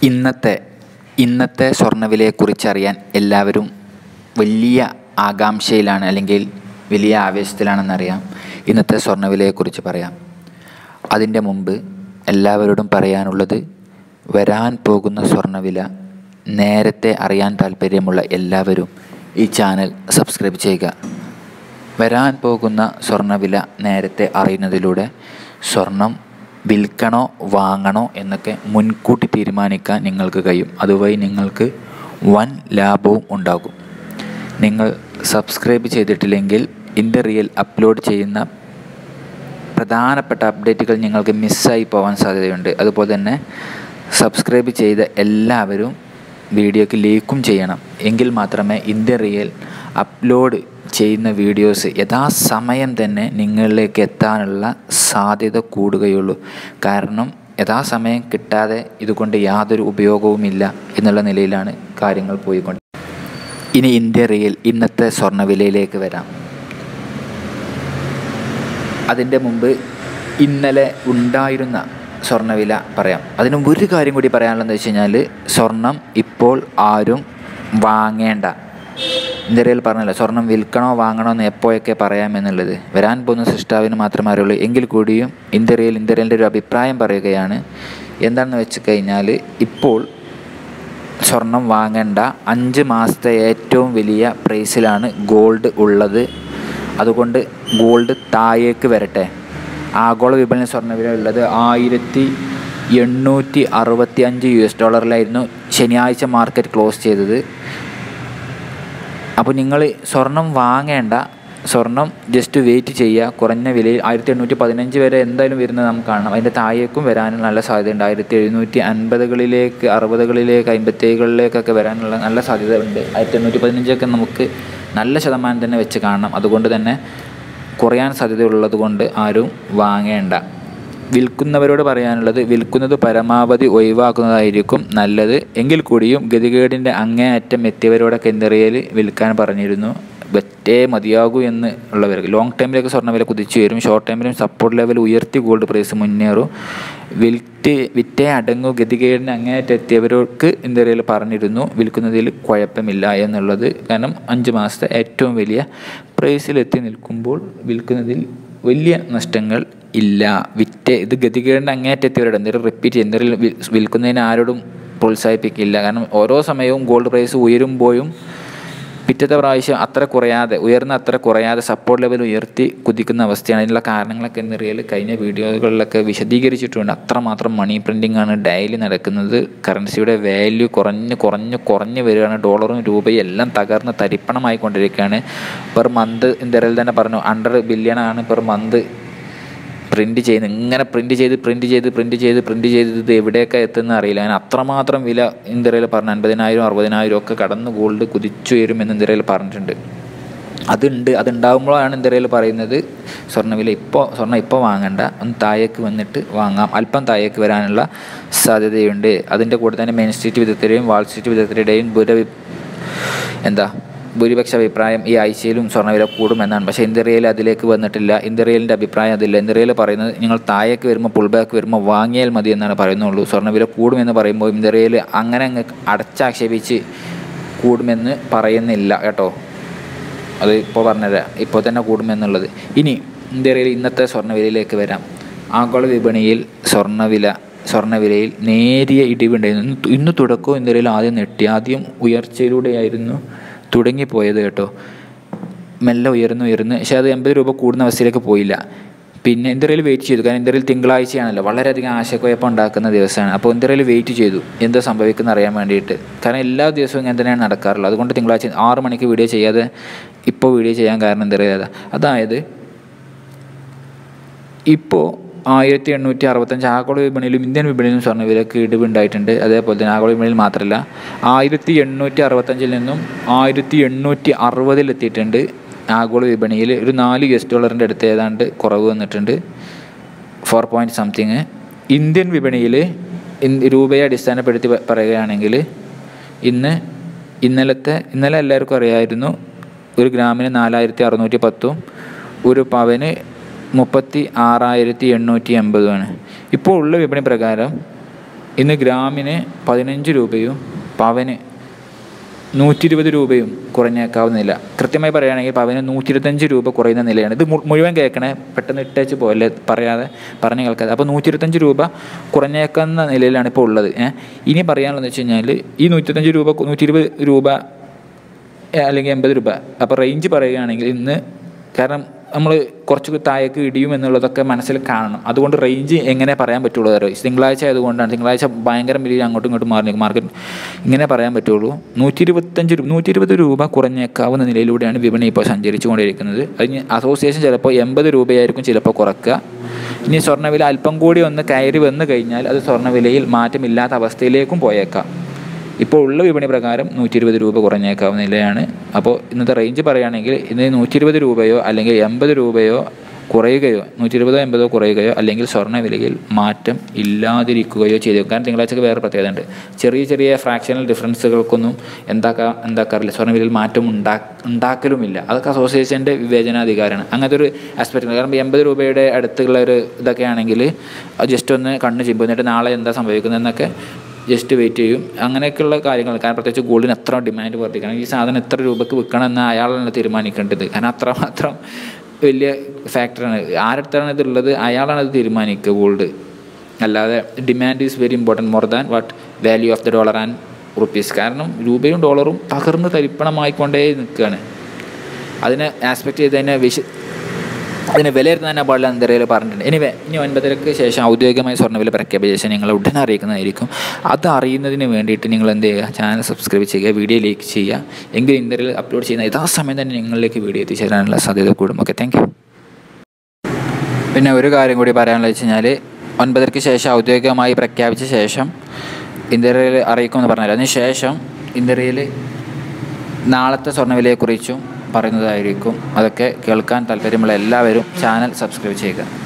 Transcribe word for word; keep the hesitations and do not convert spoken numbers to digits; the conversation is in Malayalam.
ഇന്നത്തെ ഇന്നത്തെ സ്വർണ്ണവിലയെക്കുറിച്ചറിയാൻ എല്ലാവരും വലിയ ആകാംക്ഷയിലാണ്, അല്ലെങ്കിൽ വലിയ ആവേശത്തിലാണെന്നറിയാം. ഇന്നത്തെ സ്വർണ്ണവിലയെക്കുറിച്ച് പറയാം. അതിൻ്റെ മുമ്പ് എല്ലാവരോടും പറയാനുള്ളത്, വരാൻ പോകുന്ന സ്വർണ്ണവില നേരത്തെ അറിയാൻ താല്പര്യമുള്ള എല്ലാവരും ഈ ചാനൽ സബ്സ്ക്രൈബ് ചെയ്യുക. വരാൻ പോകുന്ന സ്വർണ്ണവില നേരത്തെ അറിയുന്നതിലൂടെ സ്വർണം വിൽക്കണോ വാങ്ങണോ എന്നൊക്കെ മുൻകൂട്ടി തീരുമാനിക്കാൻ നിങ്ങൾക്ക് കഴിയും. അതുവഴി നിങ്ങൾക്ക് വൻ ലാഭവും ഉണ്ടാകും. നിങ്ങൾ സബ്സ്ക്രൈബ് ചെയ്തിട്ടില്ലെങ്കിൽ ഇന്ത്യ റിയൽ അപ്ലോഡ് ചെയ്യുന്ന പ്രധാനപ്പെട്ട അപ്ഡേറ്റുകൾ നിങ്ങൾക്ക് മിസ്സായി പോകാൻ സാധ്യതയുണ്ട്. അതുപോലെ തന്നെ സബ്സ്ക്രൈബ് ചെയ്ത എല്ലാവരും വീഡിയോയ്ക്ക് ലൈക്കും ചെയ്യണം. എങ്കിൽ മാത്രമേ ഇന്ത്യ റിയൽ അപ്ലോഡ് ചെയ്യുന്ന വീഡിയോസ് യഥാസമയം തന്നെ നിങ്ങളിലേക്ക് എത്താനുള്ള സാധ്യത കൂടുകയുള്ളൂ. കാരണം യഥാസമയം കിട്ടാതെ ഇതുകൊണ്ട് യാതൊരു ഉപയോഗവുമില്ല എന്നുള്ള നിലയിലാണ് കാര്യങ്ങൾ പോയിക്കൊണ്ട്. ഇനി ഇന്ത്യ റിയൽ ഇന്നത്തെ സ്വർണ്ണവിലയിലേക്ക് വരാം. അതിൻ്റെ മുമ്പ് ഇന്നലെ ഉണ്ടായിരുന്ന സ്വർണ്ണവില പറയാം. അതിന് ഒരു കാര്യം കൂടി പറയാനുള്ളതെന്ന് വെച്ച് കഴിഞ്ഞാൽ, സ്വർണം ഇപ്പോൾ ആരും വാങ്ങേണ്ട. ഇന്ത്യ റിയൽ പറഞ്ഞല്ലോ, സ്വർണം വിൽക്കണോ വാങ്ങണോ എന്ന് എപ്പോഴൊക്കെ പറയാമെന്നുള്ളത് വരാൻ പോകുന്ന സൃഷ്ടാവിന് മാത്രമേ അറിയുള്ളൂ. എങ്കിൽ കൂടിയും ഇന്ത്യ റിയൽ ഇന്ത്യ റിയലിൻ്റെ ഒരു അഭിപ്രായം പറയുകയാണ്. എന്താണെന്ന് വെച്ച് കഴിഞ്ഞാൽ, ഇപ്പോൾ സ്വർണം വാങ്ങേണ്ട. അഞ്ച് മാസത്തെ ഏറ്റവും വലിയ പ്രൈസിലാണ് ഗോൾഡ് ഉള്ളത്. അതുകൊണ്ട് ഗോൾഡ് താഴേക്ക് വരട്ടെ. ആഗോള വിപണി സ്വർണ്ണവില ഉള്ളത് ആയിരത്തി എണ്ണൂറ്റി അറുപത്തി അഞ്ച് യു എസ് ഡോളറിലായിരുന്നു ശനിയാഴ്ച മാർക്കറ്റ് ക്ലോസ് ചെയ്തത്. അപ്പോൾ നിങ്ങൾ സ്വർണം വാങ്ങേണ്ട, സ്വർണം ജസ്റ്റ് വെയിറ്റ് ചെയ്യുക. കുറഞ്ഞ വിലയിൽ ആയിരത്തി എണ്ണൂറ്റി പതിനഞ്ച് വരെ എന്തായാലും വരുന്നത് നമുക്ക് കാണാം. അതിൻ്റെ താഴേക്കും വരാനും നല്ല സാധ്യതയുണ്ട്. ആയിരത്തി എഴുന്നൂറ്റി അൻപതുകളിലേക്ക് അറുപതുകളിലേക്ക് അമ്പത്തേഴുകളിലേക്കൊക്കെ വരാനുള്ള നല്ല സാധ്യത ഉണ്ട്. ആയിരത്തി എണ്ണൂറ്റി പതിനഞ്ചൊക്കെ നമുക്ക് നല്ല ശതമാനം തന്നെ വെച്ച് കാണണം. അതുകൊണ്ട് തന്നെ കുറയാൻ സാധ്യതയുള്ളത് കൊണ്ട് ആരും വാങ്ങേണ്ട. വിൽക്കുന്നവരോട് പറയാനുള്ളത്, വിൽക്കുന്നത് പരമാവധി ഒഴിവാക്കുന്നതായിരിക്കും നല്ലത്. എങ്കിൽ കൂടിയും ഗതികേടിൻ്റെ അങ്ങേയറ്റം എത്തിയവരോടൊക്കെ ഇന്ത്യ റിയൽ വിൽക്കാൻ പറഞ്ഞിരുന്നു. വെറ്റേ മതിയാകൂ എന്ന് ഉള്ളവർക്ക് ലോങ് ടൈമിലേക്ക് സ്വർണ്ണവില കുതിച്ചു വരും. ഷോർട്ട് ടൈമിലും സപ്പോർട്ട് ലെവൽ ഉയർത്തി ഗോൾഡ് പ്രൈസ് മുന്നേറും. വിറ്റ് വിറ്റേ അടങ്ങൂ. ഗതികേടിന് അങ്ങേയറ്റം എത്തിയവർക്ക് ഇന്ത്യ റിയൽ പറഞ്ഞിരുന്നു വിൽക്കുന്നതിൽ കുഴപ്പമില്ല എന്നുള്ളത്. കാരണം അഞ്ച് മാസത്തെ ഏറ്റവും വലിയ പ്രൈസിലെത്തി നിൽക്കുമ്പോൾ വിൽക്കുന്നതിൽ വലിയ നഷ്ടങ്ങൾ ഇല്ല. വിറ്റ് ഇത് ഗതികേടിൻ്റെ അങ്ങേയറ്റം എത്തിയവരോട് എന്തെങ്കിലും റിപ്പീറ്റ് ചെയ്യും. എന്തെങ്കിലും വിൽക്കുന്നതിന് ആരോടും പ്രോത്സാഹിപ്പിക്കില്ല. കാരണം ഓരോ സമയവും ഗോൾഡ് പ്രൈസ് ഉയരുമ്പോഴും പിറ്റത്തെ പ്രാവശ്യം അത്ര കുറയാതെ ഉയർന്ന അത്ര കുറയാതെ സപ്പോർട്ട് ലെവൽ ഉയർത്തി കുതിക്കുന്ന അവസ്ഥയാണ്. അതിനുള്ള കാരണങ്ങളൊക്കെ ഇന്ത്യ റിയൽ കഴിഞ്ഞ വീഡിയോകളിലൊക്കെ വിശദീകരിച്ചിട്ടുണ്ട്. അത്രമാത്രം മണി പ്രിൻറ്റിംഗ് ആണ് ഡെയിലി നടക്കുന്നത്. കറൻസിയുടെ വാല്യൂ കുറഞ്ഞ് കുറഞ്ഞ് കുറഞ്ഞ് വരികയാണ്. ഡോളറും രൂപയും എല്ലാം തകർന്ന് തരിപ്പണമായിക്കൊണ്ടിരിക്കുകയാണ്. പെർ മന്ത് ഇന്ത്യ റിയൽ തന്നെ പറഞ്ഞു, ഹൺഡ്രഡ് ബില്യൺ ആണ് പെർ മന്ത് പ്രിൻറ്റ് ചെയ്യുന്നത്. ഇങ്ങനെ പ്രിൻറ്റ് ചെയ്ത് പ്രിൻറ്റ് ചെയ്ത് പ്രിൻറ്റ് ചെയ്ത് പ്രിൻറ്റ് ചെയ്ത് ഇത് എവിടെയൊക്കെ എത്തുന്ന അറിയില്ല. അങ്ങനെ അത്രമാത്രം വില ഇന്ത്യ റിയൽ പറഞ്ഞു. അൻപതിനായിരം അറുപതിനായിരം ഒക്കെ കടന്ന് ഗോൾഡ് കുതിച്ചുയരുമെന്ന് ഇന്ത്യ റിയൽ പറഞ്ഞിട്ടുണ്ട്. അതുണ്ട്. അതുണ്ടാകുമ്പോഴാണ് ഇന്ത്യ റിയൽ പറയുന്നത് സ്വർണ്ണവില ഇപ്പോൾ സ്വർണ്ണം ഇപ്പോൾ വാങ്ങണ്ട, ഒന്ന് താഴേക്ക് വന്നിട്ട് വാങ്ങാം. അല്പം താഴേക്ക് വരാനുള്ള സാധ്യതയുണ്ട്. അതിൻ്റെ കൂടെ തന്നെ മെയിൻ സ്ട്രീറ്റ് വിദഗ്ധരുടെയും വാൾ സ്ട്രീറ്റ് വിദഗ്ധരുടെയും ഭൂര എന്താ ഭൂരിപക്ഷ അഭിപ്രായം ഈ ആഴ്ചയിലും സ്വർണ്ണവില കൂടുമെന്നാണ്. പക്ഷേ ഇന്ത്യ റിയൽ അതിലേക്ക് വന്നിട്ടില്ല. ഇന്ത്യ റിയലിൻ്റെ അഭിപ്രായം അതില്ല. ഇന്ത്യ റിയൽ പറയുന്നത് നിങ്ങൾ താഴേക്ക് വരുമ്പോൾ പുൾ ബാക്ക് വരുമ്പോൾ വാങ്ങിയാൽ മതി എന്നാണ് പറയുന്നുള്ളൂ. സ്വർണ്ണവില കൂടുമെന്ന് പറയുമ്പോൾ ഇന്ത്യ റിയൽ അങ്ങനെ അങ്ങ് അടച്ചാക്ഷേപിച്ച് കൂടുമെന്ന് പറയുന്നില്ല കേട്ടോ. അത് ഇപ്പോൾ പറഞ്ഞുതരാം, ഇപ്പോൾ തന്നെ കൂടുമെന്നുള്ളത്. ഇനി ഇന്ത്യ റിയൽ ഇന്നത്തെ സ്വർണ്ണവിലയിലേക്ക് വരാം. ആഗോള വിപണിയിൽ സ്വർണ്ണവില സ്വർണ്ണവിലയിൽ നേരിയ ഇടിവുണ്ടായിരുന്നു. ഇന്ന് തുടക്കവും ഇന്ത്യ റിയൽ ആദ്യം നെട്ടി. ആദ്യം ഉയർച്ചയിലൂടെയായിരുന്നു തുടങ്ങിപ്പോയത് കേട്ടോ. മെല്ലെ ഉയർന്ന് ഉയർന്ന് പക്ഷേ അത് എൺപത് രൂപ കൂടുന്ന അവസ്ഥയിലേക്ക് പോയില്ല. പിന്നെ ഇന്ത്യ റിയൽ വെയിറ്റ് ചെയ്തു. കാരണം ഇന്ത്യ റിയൽ തിങ്കളാഴ്ചയാണല്ലോ, വളരെയധികം ആശയക്കുഴപ്പം ഉണ്ടാക്കുന്ന ദിവസമാണ്. അപ്പോൾ ഇന്ത്യ റിയൽ വെയിറ്റ് ചെയ്തു എന്താ സംഭവിക്കുന്നത് അറിയാൻ വേണ്ടിയിട്ട്. കാരണം എല്ലാ ദിവസവും ഇങ്ങനെ തന്നെയാണ് നടക്കാറുള്ളത്. അതുകൊണ്ട് തിങ്കളാഴ്ച ആറ് മണിക്ക് വീഡിയോ ചെയ്യാതെ ഇപ്പോൾ വീഡിയോ ചെയ്യാൻ കാരണം ഇന്ത്യ റിയൽ അതായത് ഇപ്പോൾ ആയിരത്തി എണ്ണൂറ്റി അറുപത്തഞ്ച് ആഗോള വിപണിയിലും ഇന്ത്യൻ വിപണിയിലും സ്വർണ്ണവിലക്ക് ഇടിവുണ്ടായിട്ടുണ്ട്. അതേപോലെ തന്നെ ആഗോള വിപണിയിൽ മാത്രമല്ല, ആയിരത്തി എണ്ണൂറ്റി അറുപത്തഞ്ചിൽ നിന്നും ആയിരത്തി എണ്ണൂറ്റി അറുപതിലെത്തിയിട്ടുണ്ട്. ആഗോള വിപണിയിൽ ഒരു നാല് യു എസ് ഡോളറിൻ്റെ അടുത്ത് ഏതാണ്ട് കുറവ് വന്നിട്ടുണ്ട്, ഫോർ പോയിൻറ്റ് സംതിങ്. ഇന്ത്യൻ വിപണിയിൽ രൂപയെ അടിസ്ഥാനപ്പെടുത്തി പറയുകയാണെങ്കിൽ ഇന്ന് ഇന്നലത്തെ ഇന്നലെ എല്ലാവർക്കും അറിയായിരുന്നു ഒരു ഗ്രാമിന് നാലായിരത്തി അറുന്നൂറ്റി പത്തും ഒരു പവന് മുപ്പത്തി ആറായിരത്തി എണ്ണൂറ്റി എൺപതുമാണ്. ഇപ്പോൾ ഉള്ള വിപണി പ്രകാരം ഇന്ന് ഗ്രാമിന് പതിനഞ്ച് രൂപയും പവന് നൂറ്റി ഇരുപത് രൂപയും കുറഞ്ഞേക്കാവുന്നില്ല. കൃത്യമായി പറയുകയാണെങ്കിൽ പവന് നൂറ്റി ഇരുപത്തഞ്ച് രൂപ കുറയുന്ന നിലയാണ്. ഇത് മുഴുവൻ കേൾക്കണേ, പെട്ടെന്ന് ഇട്ടേച്ച് പോകല്ലേ, പറയാതെ പറഞ്ഞ് കേൾക്കാതെ. അപ്പോൾ നൂറ്റി ഇരുപത്തഞ്ച് രൂപ കുറഞ്ഞേക്കുന്ന നിലയിലാണ് ഇപ്പോൾ ഉള്ളത്. ഇനി പറയാനുള്ളതെന്ന് വെച്ച് കഴിഞ്ഞാൽ ഈ നൂറ്റിരുപത്തഞ്ച് രൂപ നൂറ്റി ഇരുപത് രൂപ അല്ലെങ്കിൽ എൺപത് രൂപ, അപ്പോൾ റേഞ്ച് പറയുകയാണെങ്കിൽ ഇന്ന്, കാരണം നമ്മൾ കുറച്ച് താഴേക്ക് ഇടിയും എന്നുള്ളതൊക്കെ മനസ്സിൽ കാണണം. അതുകൊണ്ട് റേഞ്ച് എങ്ങനെ പറയാൻ പറ്റുള്ളൂ അറിയോ? തിങ്കളാഴ്ച ആയതുകൊണ്ടാണ്. തിങ്കളാഴ്ച ഭയങ്കര വലിയ അങ്ങോട്ടും ഇങ്ങോട്ടും മാറി നിൽക്കും മാർക്കറ്റ്. ഇങ്ങനെ പറയാൻ പറ്റുള്ളൂ. നൂറ്റി ഇരുപത്തഞ്ച് നൂറ്റി ഇരുപത് രൂപ കുറഞ്ഞേക്കാവുന്ന നിലയിലൂടെയാണ് വിപണി ഇപ്പോൾ സഞ്ചരിച്ചു കൊണ്ടിരിക്കുന്നത്. അതിന് അസോസിയേഷൻ ചിലപ്പോൾ എൺപത് രൂപയായിരിക്കും ചിലപ്പോൾ കുറക്കുക. ഇനി സ്വർണ്ണവില അല്പം കൂടി ഒന്ന് കയറി വന്നു കഴിഞ്ഞാൽ അത് സ്വർണ്ണവിലയിൽ മാറ്റമില്ലാത്ത അവസ്ഥയിലേക്കും പോയേക്കാം. ഇപ്പോൾ ഉള്ള വിപണി പ്രകാരം നൂറ്റി ഇരുപത് രൂപ കുറഞ്ഞേക്കാവുന്ന നിലയാണ്. അപ്പോൾ ഇന്നത്തെ റേഞ്ച് പറയുകയാണെങ്കിൽ ഇന്ന് നൂറ്റി ഇരുപത് രൂപയോ അല്ലെങ്കിൽ എൺപത് രൂപയോ കുറയുകയോ നൂറ്റി ഇരുപതോ എൺപതോ കുറയുകയോ അല്ലെങ്കിൽ സ്വർണ്ണവിലയിൽ മാറ്റം ഇല്ലാതിരിക്കുകയോ ചെയ്തു. കാരണം തിങ്കളാഴ്ചക്ക് വേറെ പ്രത്യേകത ഉണ്ട്. ചെറിയ ചെറിയ ഫ്രാക്ഷണൽ ഡിഫറൻസുകൾക്കൊന്നും എന്താക്കാ എന്താക്കാറില്ല സ്വർണ്ണവിലയിൽ മാറ്റം ഉണ്ടാ ഉണ്ടാക്കലുമില്ല. അതൊക്കെ അസോസിയേഷൻ്റെ വിവേചനാധികാരമാണ്. അങ്ങനത്തെ ഒരു ആസ്പെക്റ്റ് ഉണ്ട്. കാരണം എൺപത് രൂപയുടെ അടുത്തുള്ള ഒരു ഇതൊക്കെ ആണെങ്കിൽ ജസ്റ്റ് ഒന്ന് കണ്ണ് ചിമ്പും, എന്നിട്ട് നാളെ എന്താ സംഭവിക്കുന്നതെന്നൊക്കെ ജസ്റ്റ് വെയിറ്റ് ചെയ്യും. അങ്ങനെയൊക്കെയുള്ള കാര്യങ്ങൾ. കാരണം പ്രത്യേകിച്ച് ഗോൾഡിന് എത്ര ഡിമാൻഡ് വർദ്ധിക്കണം, ഈ സാധനം എത്ര രൂപയ്ക്ക് വിൽക്കണം എന്ന് അയാളാണ് തീരുമാനിക്കേണ്ടത്. കാരണം അത്രമാത്രം വലിയ ഫാക്ടറാണ്. ആരടുത്താണ് ഇതുള്ളത് അയാളാണ് അത് തീരുമാനിക്കുക, ഗോൾഡ്. അല്ലാതെ demand is very important more than what value of the dollar and rupees. കാരണം രൂപയും ഡോളറും തകർന്ന് തരിപ്പണമായിക്കൊണ്ടേ നിൽക്കുകയാണ്. അതിനെ ആസ്പെക്റ്റ് ചെയ്ത് തന്നെ വിശ അതിന് വിലയിരുത്താൻ തന്നെ പാടില്ല എന്തെങ്കിലും പറഞ്ഞിട്ടുണ്ട്. എനിവേ, ഇനി ഒൻപതരക്ക് ശേഷം ഔദ്യോഗികമായി സ്വർണ്ണവില പ്രഖ്യാപിച്ച ശേഷം നിങ്ങൾ ഉടനെ അറിയിക്കുന്നതായിരിക്കും. അത് അറിയുന്നതിന് വേണ്ടിയിട്ട് നിങ്ങൾ എന്ത് ചെയ്യുക, ചാനൽ സബ്സ്ക്രൈബ് ചെയ്യുക, വീഡിയോ ലൈക്ക് ചെയ്യുക. എങ്കിൽ ഇന്ത്യയിൽ അപ്ലോഡ് ചെയ്യുന്ന യഥാ സമയം തന്നെ നിങ്ങളിലേക്ക് വീഡിയോ എത്തിച്ചേരാനുള്ള സാധ്യത കൂടും. Okay, thank you. പിന്നെ ഒരു കാര്യം കൂടി പറയാനുള്ളത് വെച്ച് കഴിഞ്ഞാൽ ഒൻപതരക്ക് ശേഷം ഔദ്യോഗികമായി പ്രഖ്യാപിച്ച ശേഷം ഇന്ത്യയിൽ അറിയിക്കുമെന്ന് പറഞ്ഞാൽ അതിന് ശേഷം ഇന്ത്യയിൽ നാളത്തെ സ്വർണ്ണവിലയെക്കുറിച്ചും പറയുന്നതായിരിക്കും. അതൊക്കെ കേൾക്കാൻ താല്പര്യമുള്ള എല്ലാവരും ചാനൽ സബ്സ്ക്രൈബ് ചെയ്യുക.